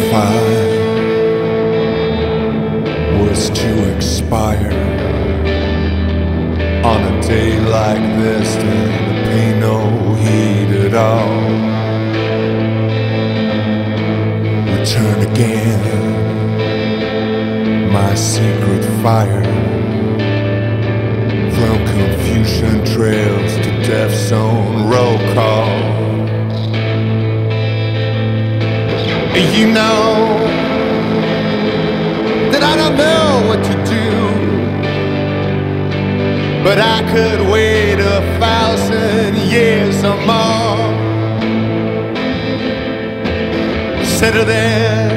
fire was to expire on a day like this, then there pay no heed at all. Return again, my secret fire, from Confucian trails to Death Zone roll call. You know that I don't know what to do, but I could wait 1,000 years or more. Settle there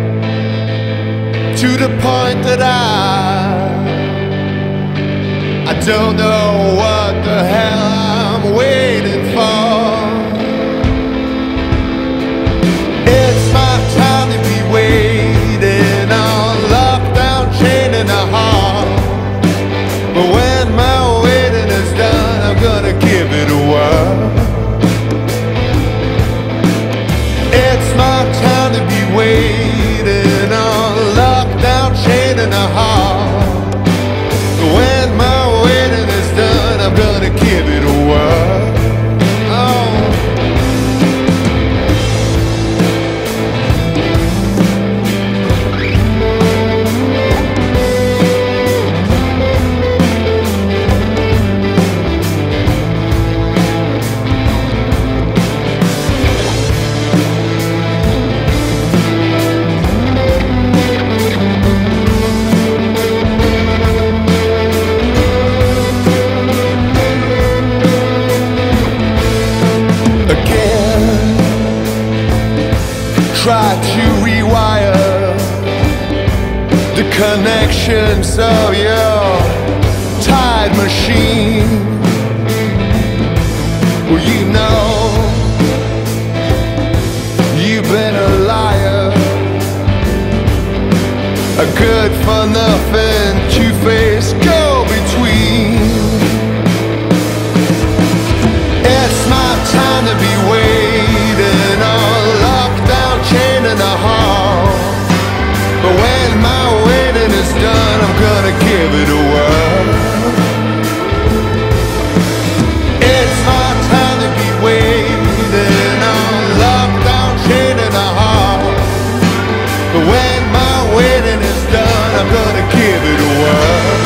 to the point that I don't know what the hell I'm waiting for. It's my time to be waiting on lockdown, chain in the heart. But when my waiting is done, I'm gonna give it a whirl. It's my time to be waiting on lockdown, chain in the heart. But when my waiting is done, I'm gonna give it a whirl. Try to rewire the connections of your tide machine. Well, you know you've been a liar, a good for nothing, two-faced go-between. It's my time to be waiting on lockdown, chain in the hall. But when my waiting is done, I'm gonna give it a whirl. It's my time to be waiting on lockdown, chain in the hall. But when my waiting is done, I'm gonna give it a whirl.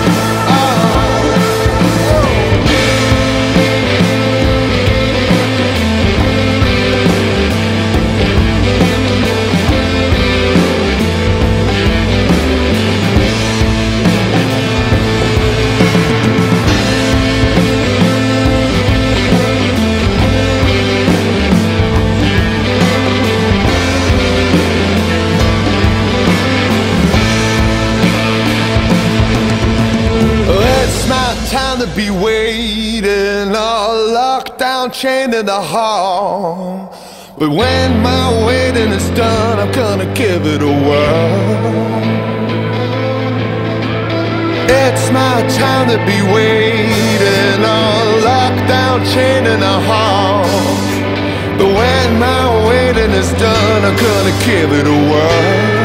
Time to be waiting, all locked down, chained in the hall. But when my waiting is done, I'm gonna give it a whirl. It's my time to be waiting, all locked down, chained in the hall. But when my waiting is done, I'm gonna give it a whirl.